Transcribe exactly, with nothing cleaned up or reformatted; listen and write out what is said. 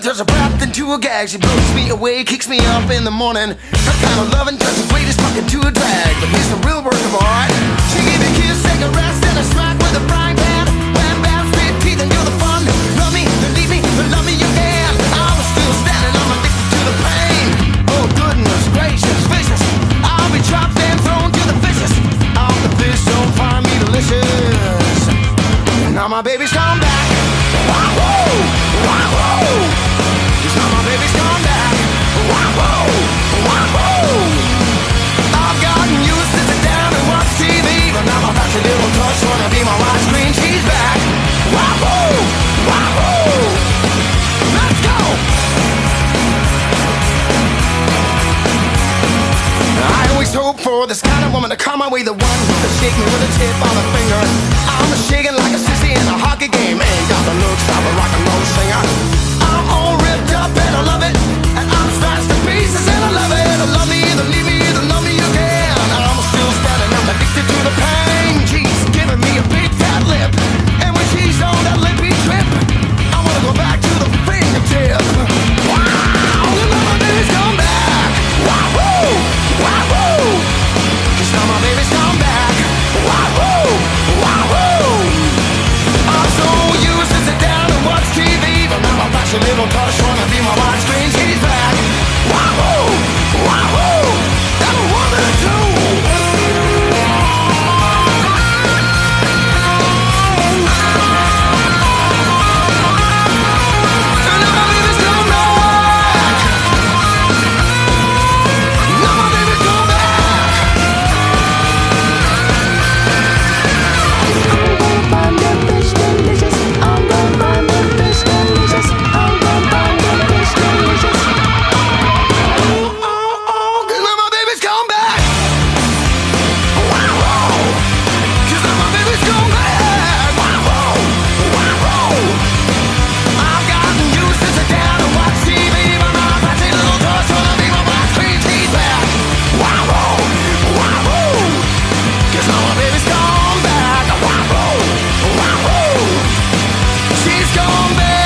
turns her breath into a gag. She blows me away, kicks me up in the morning. Her kind of loving turns the greatest fucking to a drag. But here's the real work of art. She gave me a kiss, take a rest, and a smack with a frying pan. Wham bam, straight teeth, and you're the fun. Love me, then leave me, then love me again. I was still standing, I'm addicted to the pain. Oh goodness gracious, vicious. I'll be chopped and thrown to the fishes. All the fish don't find me delicious. Now my baby's come back. Wow-whoa, wow-whoa. Now my baby's come back. Wow-whoa, wow-whoa. I've gotten used to sit down and watch T V, but now my battery little touch wanna be my widescreen. She's back. Wow-whoa, wow-whoa. Let's go. I always hope for this kind of woman to come my way, the one who can shake me with a tip on the finger. I'm shaking like a sissy in a hockey game. Ain't got the looks of a rock and roll singer. I'm all ripped up and I love it, and I'm smashed to pieces and I love it. Love me, either leave me, either love me again. I'm still standing, I'm addicted to the pain. She's giving me a big fat lip, and when she's on that lippy trip, I wanna go back to the fingertip. Wow, the love baby's come back. Wow-woo, wow-woo. 'Cause now my baby's come back. Wow-woo, wow-woo. I'm so used to sit down and watch T V, but now my flashy little touch wanna be my widescreen. She's back. Wow-woo, wow-woo. And I want her to. She's gone back.